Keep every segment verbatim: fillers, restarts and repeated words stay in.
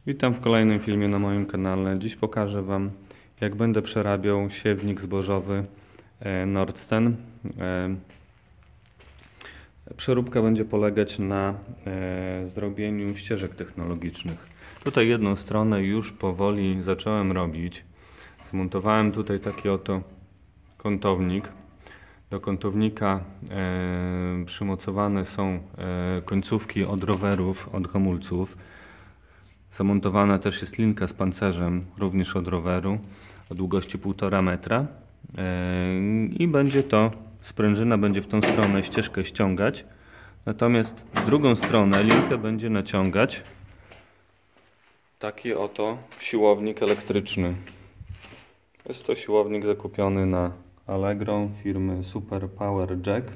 Witam w kolejnym filmie na moim kanale. Dziś pokażę Wam, jak będę przerabiał siewnik zbożowy Nordsten. Przeróbka będzie polegać na zrobieniu ścieżek technologicznych. Tutaj jedną stronę już powoli zacząłem robić. Zmontowałem tutaj taki oto kątownik. Do kątownika e, przymocowane są e, końcówki od rowerów, od hamulców. Zamontowana też jest linka z pancerzem, również od roweru, o długości półtora metra. E, I będzie to, sprężyna będzie w tą stronę ścieżkę ściągać, natomiast w drugą stronę linkę będzie naciągać taki oto siłownik elektryczny. Jest to siłownik zakupiony na Allegro firmy Super Power Jack.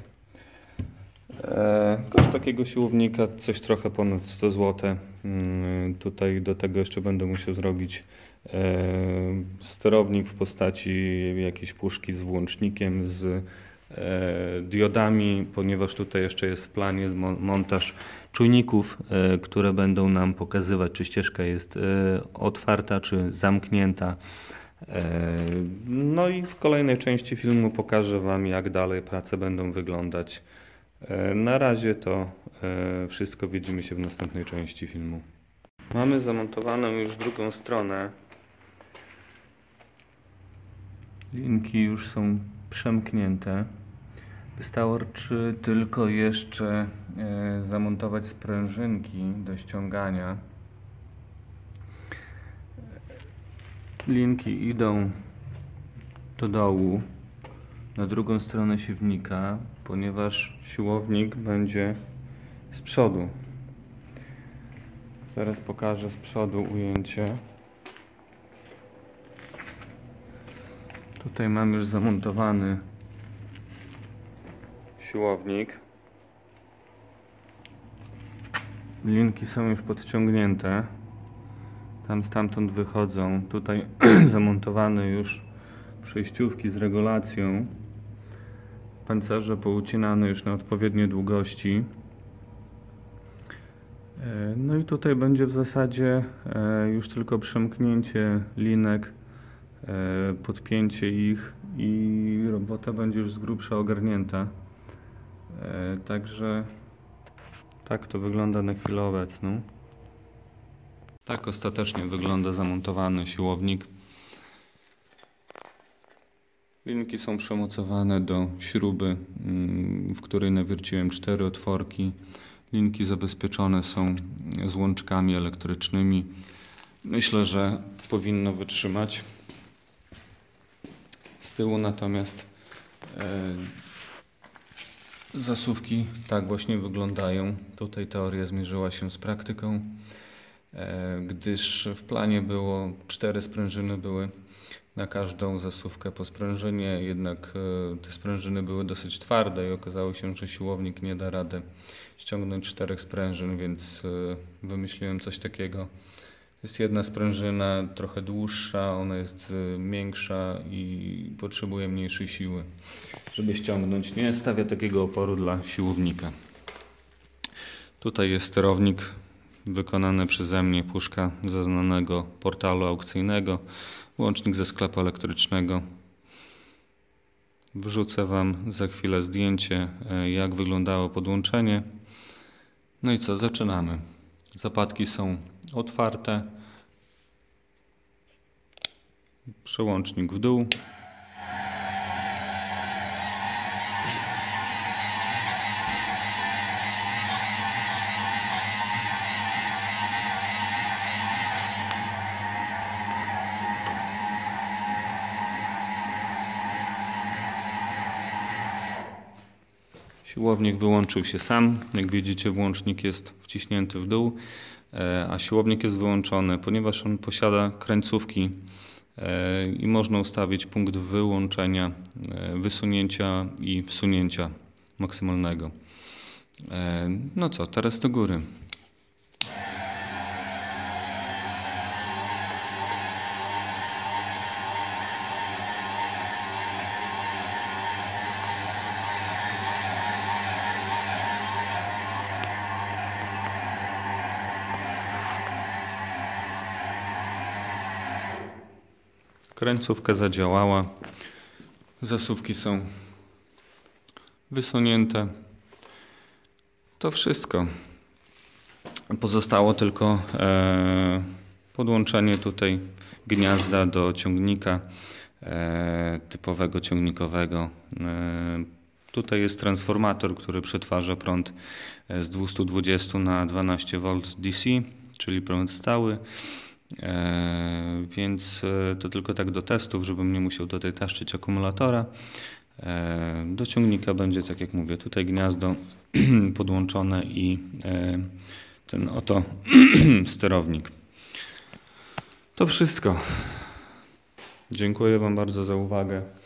E, koszt takiego siłownika coś trochę ponad sto złotych. E, tutaj do tego jeszcze będę musiał zrobić e, sterownik w postaci jakiejś puszki z włącznikiem, z e, diodami, ponieważ tutaj jeszcze jest w planie montaż czujników, e, które będą nam pokazywać, czy ścieżka jest e, otwarta, czy zamknięta. No i w kolejnej części filmu pokażę Wam, jak dalej prace będą wyglądać. Na razie to wszystko, widzimy się w następnej części filmu. Mamy zamontowaną już drugą stronę. Linki już są przemknięte. Wystarczy tylko jeszcze zamontować sprężynki do ściągania. Linki idą do dołu, na drugą stronę siewnika, ponieważ siłownik będzie z przodu. Zaraz pokażę z przodu ujęcie. Tutaj mam już zamontowany siłownik. Linki są już podciągnięte. Tam stamtąd wychodzą. Tutaj zamontowane już przejściówki z regulacją. Pancerze poucinane już na odpowiednie długości. No i tutaj będzie w zasadzie już tylko przemknięcie linek, podpięcie ich i robota będzie już z grubsza ogarnięta. Także tak to wygląda na chwilę obecną. Tak ostatecznie wygląda zamontowany siłownik. Linki są przymocowane do śruby, w której nawierciłem cztery otworki. Linki zabezpieczone są złączkami elektrycznymi. Myślę, że powinno wytrzymać. Z tyłu natomiast e, zasuwki tak właśnie wyglądają. Tutaj teoria zmierzyła się z praktyką, gdyż w planie było cztery sprężyny były na każdą zasuwkę po sprężynie, jednak te sprężyny były dosyć twarde i okazało się, że siłownik nie da rady ściągnąć czterech sprężyn, więc wymyśliłem coś takiego. Jest jedna sprężyna trochę dłuższa, ona jest miększa i potrzebuje mniejszej siły, żeby ściągnąć. Nie stawia takiego oporu dla siłownika. Tutaj jest sterownik wykonane przeze mnie, puszka ze znanego portalu aukcyjnego, łącznik ze sklepu elektrycznego. Wrzucę Wam za chwilę zdjęcie, jak wyglądało podłączenie. No i co, zaczynamy. Zapadki są otwarte. Przełącznik w dół. Siłownik wyłączył się sam. Jak widzicie, włącznik jest wciśnięty w dół, a siłownik jest wyłączony, ponieważ on posiada krańcówki i można ustawić punkt wyłączenia, wysunięcia i wsunięcia maksymalnego. No co, teraz do góry. Krańcówka zadziałała. Zasuwki są wysunięte. To wszystko. Pozostało tylko e, podłączenie tutaj gniazda do ciągnika e, typowego ciągnikowego. E, tutaj jest transformator, który przetwarza prąd z dwieście dwadzieścia na dwanaście wolt D C, czyli prąd stały. E, więc to tylko tak do testów, żebym nie musiał tutaj taszczyć akumulatora. E, do ciągnika będzie, tak jak mówię, tutaj gniazdo podłączone i e, ten oto sterownik. To wszystko. Dziękuję Wam bardzo za uwagę.